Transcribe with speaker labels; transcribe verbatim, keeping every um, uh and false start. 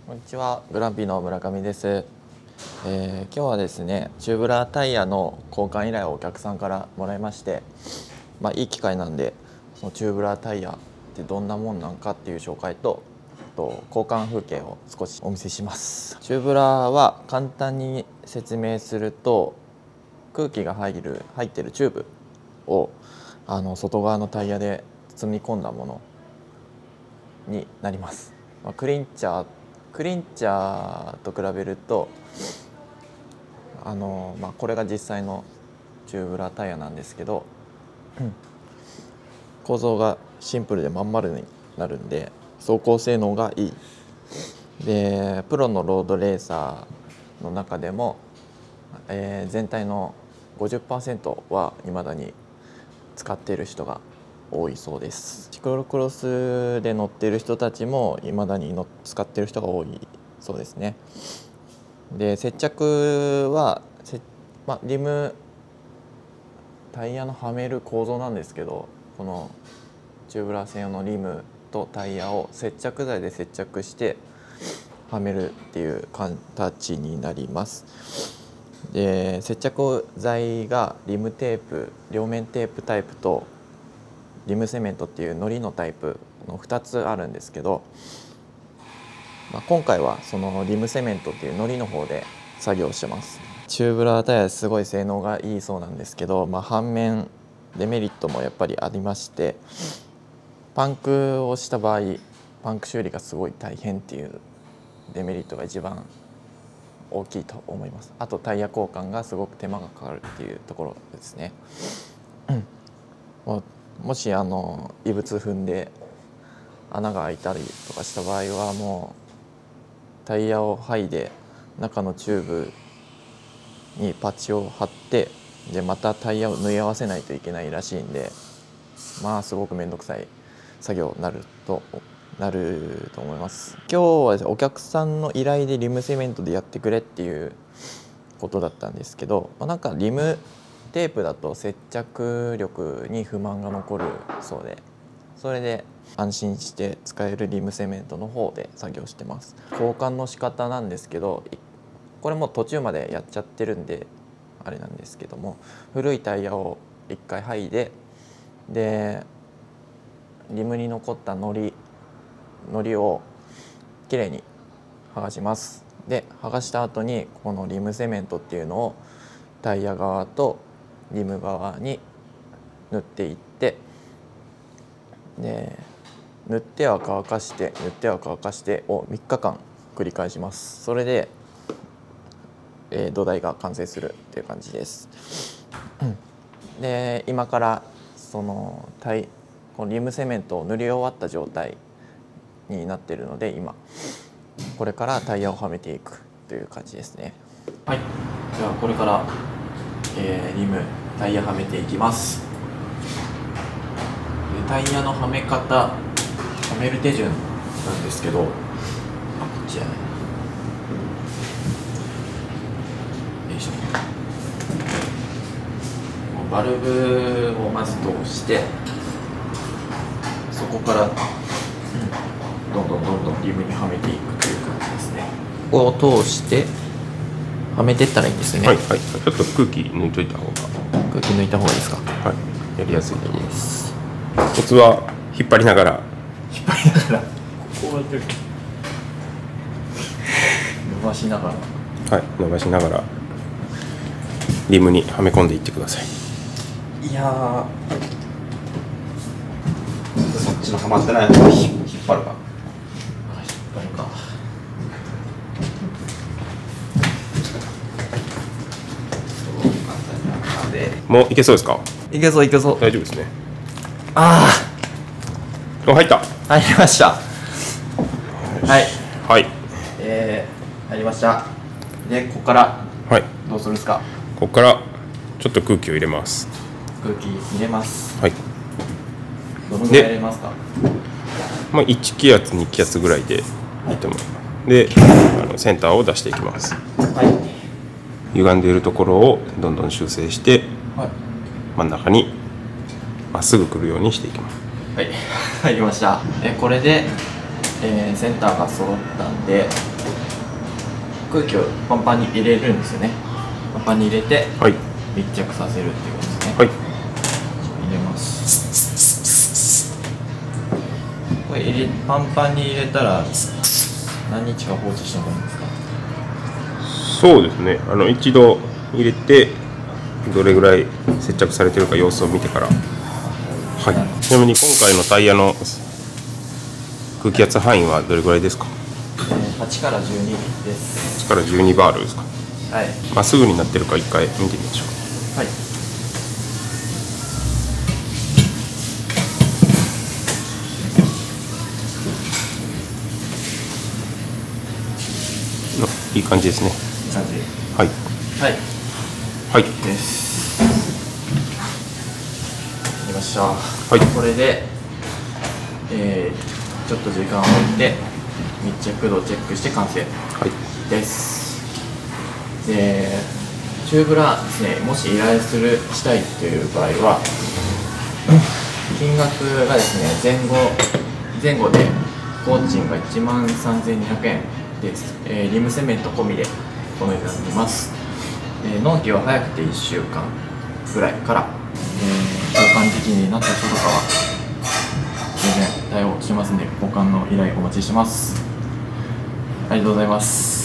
Speaker 1: こんにちは、グランピーの村上です。えー、今日はですね、チューブラータイヤの交換依頼をお客さんからもらいまして、まあ、いい機会なんで、そのチューブラータイヤってどんなもんなんかっていう紹介と、と交換風景を少しお見せします。チューブラーは簡単に説明すると、空気が入る入ってるチューブをあの外側のタイヤで包み込んだものになります。まあ、クリンチャークリンチャーと比べるとあの、まあ、これが実際のチューブラータイヤなんですけど、うん、構造がシンプルでまん丸になるんで走行性能がいいで、プロのロードレーサーの中でも、えー、全体の ごじゅっパーセント は未だに使っている人が多いそうです。シクロクロスで乗っている人たちも未だにの使っている人が多いそうですね。で、接着はせ、まあ、リムタイヤのはめる構造なんですけど、このチューブラー専用のリムとタイヤを接着剤で接着してはめるっていう形になります。で、接着剤がリムテープ、両面テープタイプとリムセメントっていう糊のタイプのふたつあるんですけど、まあ、今回はそのリムセメントっていう糊の方で作業してます。チューブラータイヤすごい性能がいいそうなんですけど、まあ、反面デメリットもやっぱりありまして、パンクをした場合パンク修理がすごい大変っていうデメリットが一番大きいと思います。あとタイヤ交換がすごく手間がかかるっていうところですね。ももしあの異物踏んで穴が開いたりとかした場合はもうタイヤを剥いで中のチューブにパッチを貼ってでまたタイヤを縫い合わせないといけないらしいんで、まあすごく面倒くさい作業になるとなると思います。今日はお客さんの依頼でリムセメントでやってくれっていうことだったんですけど、まあ、なんかリムテープだと接着力に不満が残るそうで、それで安心して使えるリムセメントの方で作業してます。交換の仕方なんですけど、これも途中までやっちゃってるんであれなんですけども、古いタイヤをいっかい剥いで、でリムに残った糊糊をきれいに剥がします。で剥がした後にこのリムセメントっていうのをタイヤ側とリム側に塗っていって、で塗っては乾かして塗っては乾かしてをみっかかん繰り返します。それで、えー、土台が完成するっていう感じです。で今からそのタイこのリムセメントを塗り終わった状態になっているので、今これからタイヤをはめていくという感じですね。はい、ではこれから、えー、リムタイヤはめていきます。でタイヤのはめ方、はめる手順なんですけど、あ、こっちやね。よいしょ。バルブをまず通して、そこから、うん、どんどんどんどんリムにはめていくという感じですね。ここを通してはめていったらいいんですよね。
Speaker 2: はいはい。ちょっと空気抜いといた方が。
Speaker 1: 空気抜いた方がいいですか。
Speaker 2: はい。やりやすい
Speaker 1: です。
Speaker 2: コツは引っ張りながら。
Speaker 1: 引っ張りながら。ここは伸ばしながら。
Speaker 2: はい。伸ばしながらリムにはめ込んでいってください。
Speaker 1: いやー。
Speaker 3: そっちのはまってないのを引っ張るか。
Speaker 1: あ、引っ張るか。
Speaker 2: もういけそうですか。
Speaker 1: いけそういけそう。
Speaker 2: 大丈夫ですね。
Speaker 1: あ
Speaker 2: あ、入った。
Speaker 1: あ、入りました。はい。
Speaker 2: はい。
Speaker 1: えー、入りました。で、ここから
Speaker 2: はい。
Speaker 1: どうするんですか。
Speaker 2: ここからちょっと空気を入れます。
Speaker 1: 空気入れます。
Speaker 2: はい。
Speaker 1: どのぐらい入れますか。
Speaker 2: まあいち気圧に気圧ぐらいでいいと思います。で、あのセンターを出していきます。
Speaker 1: はい。
Speaker 2: 歪んでいるところをどんどん修正して、
Speaker 1: はい、
Speaker 2: 真ん中にまっすぐ来るようにしていきます。
Speaker 1: はい、入りました。えこれでえー、センターが揃ったんで空気をパンパンに入れるんですよね。パンパンに入れて、はい、密着させるっていうことですね。はい、入れます。これ入れパンパンに入れたら何日か放置した方がいいんですか？
Speaker 2: そうですね、あの一度入れてどれぐらい接着されてるか様子を見てから。はい、ちなみに今回のタイヤの空気圧範囲はどれぐらいですか？
Speaker 1: はちからじゅうにです。
Speaker 2: はちからじゅうにバールですか？
Speaker 1: はい。
Speaker 2: まっすぐになってるか一回見てみましょう。はい。いい感じですね。
Speaker 1: いい感じ。
Speaker 2: はい。
Speaker 1: はい。
Speaker 2: はい。
Speaker 1: です。できました。
Speaker 2: はい。
Speaker 1: これで、えー、ちょっと時間を置いて密着度をチェックして完成です。はい、で、チューブラですね、もし依頼するしたいという場合は金額がですね、前後前後で工賃がいちまんさんぜんにひゃくえんです。えー、リムセメント込みでこのようになっています。えー、納期は早くていっしゅうかんぐらいから、えー、交換時期になった人とかは全然対応してますので、交換の依頼お待ちしてます。ありがとうございます。